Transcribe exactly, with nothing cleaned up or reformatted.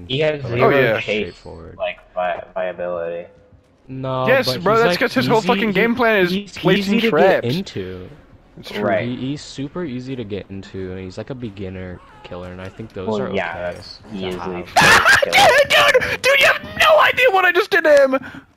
He has Like, zero oh, yeah. chase, straightforward. like, vi viability. No, Yes, but bro, he's, that's like, because his whole easy- fucking he- game plan is he's placing easy to traps. get into. It's true. Right. He, he's super easy to get into, and he's like a beginner killer, and I think those Well, are yeah, okay. that's to easily have. dude, dude, you have no idea what I just did to him!